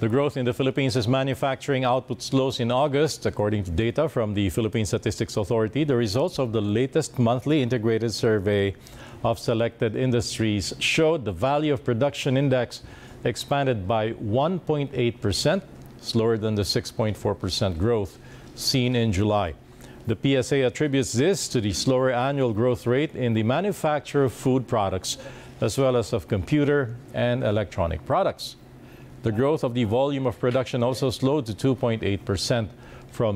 The growth in the Philippines' manufacturing output slows in August, according to data from the Philippine Statistics Authority. The results of the latest monthly integrated survey of selected industries showed the value of production index expanded by 1.8%, slower than the 6.4% growth seen in July. The PSA attributes this to the slower annual growth rate in the manufacture of food products, as well as of computer and electronic products. The growth of the volume of production also slowed to 2.8% from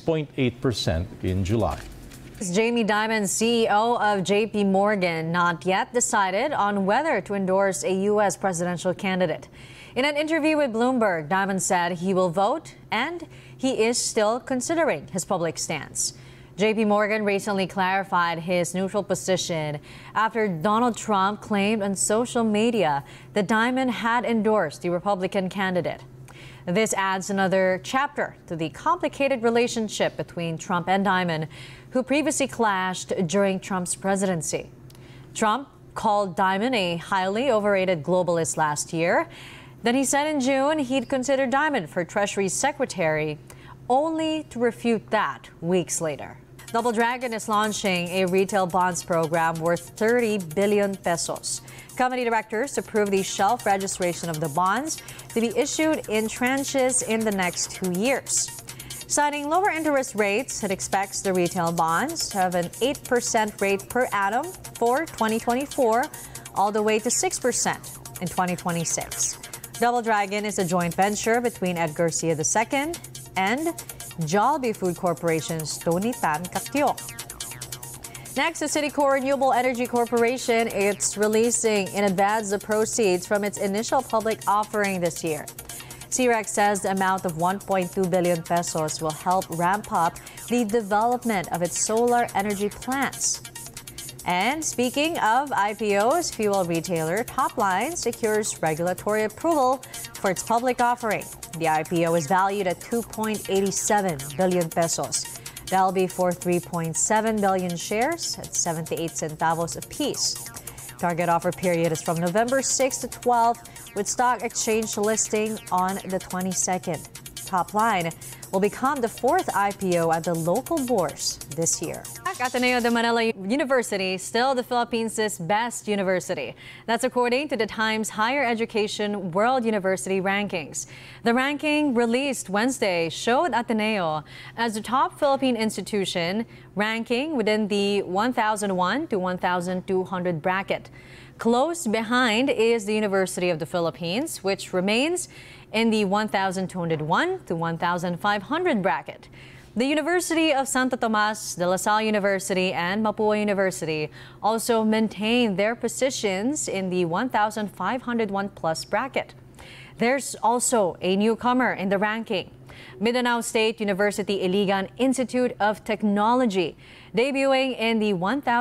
6.8% in July. Jamie Dimon, CEO of JP Morgan, not yet decided on whether to endorse a U.S. presidential candidate. In an interview with Bloomberg, Dimon said he will vote and he is still considering his public stance. JP Morgan recently clarified his neutral position after Donald Trump claimed on social media that Dimon had endorsed the Republican candidate. This adds another chapter to the complicated relationship between Trump and Dimon, who previously clashed during Trump's presidency. Trump called Dimon a highly overrated globalist last year. Then he said in June he'd consider Dimon for Treasury Secretary, only to refute that weeks later. Double Dragon is launching a retail bonds program worth 30 billion pesos. Company directors approved the shelf registration of the bonds to be issued in tranches in the next 2 years. Citing lower interest rates, it expects the retail bonds to have an 8% rate per annum for 2024, all the way to 6% in 2026. Double Dragon is a joint venture between Ed Garcia II and Jollibee Food Corporation's Tony Tan Cactio. Next, the Citicorp Renewable Energy Corporation. It's releasing in advance the proceeds from its initial public offering this year. CREX says the amount of 1.2 billion pesos will help ramp up the development of its solar energy plants. And speaking of IPOs, fuel retailer Topline secures regulatory approval for its public offering. The IPO is valued at 2.87 billion pesos. That'll be for 3.7 billion shares at 78 centavos apiece. Target offer period is from November 6 to 12, with stock exchange listing on the 22nd. Topline will become the fourth IPO at the local bourse this year. Ateneo de Manila University, still the Philippines' best university. That's according to the Times Higher Education World University Rankings. The ranking released Wednesday showed Ateneo as the top Philippine institution, ranking within the 1,001 to 1,200 bracket. Close behind is the University of the Philippines, which remains in the 1,201 to 1,500 bracket. The University of Santo Tomas, De La Salle University, and Mapua University also maintain their positions in the 1,501 plus bracket. There's also a newcomer in the ranking. Mindanao State University Iligan Institute of Technology, debuting in the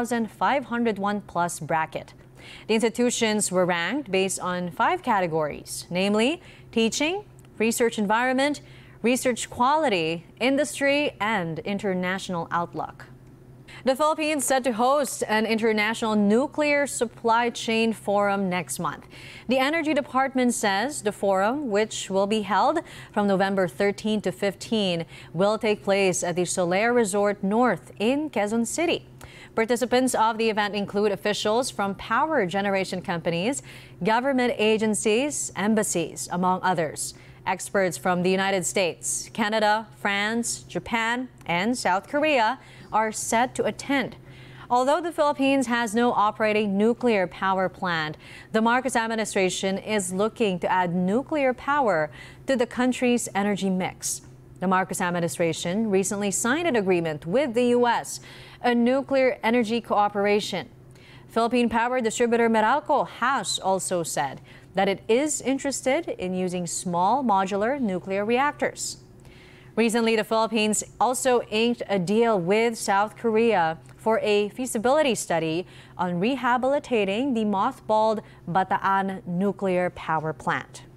1,501 plus bracket. The institutions were ranked based on 5 categories, namely teaching, research environment, research quality, industry, and international outlook. The Philippines set to host an international nuclear supply chain forum next month. The Energy Department says the forum, which will be held from November 13 to 15, will take place at the Solaire Resort North in Quezon City. Participants of the event include officials from power generation companies, government agencies, embassies, among others. Experts from the United States, Canada, France, Japan, and South Korea are set to attend. Although the Philippines has no operating nuclear power plant, the Marcos administration is looking to add nuclear power to the country's energy mix. The Marcos administration recently signed an agreement with the U.S., a nuclear energy cooperation. Philippine power distributor Meralco has also said that it is interested in using small modular nuclear reactors. Recently, the Philippines also inked a deal with South Korea for a feasibility study on rehabilitating the mothballed Bataan nuclear power plant.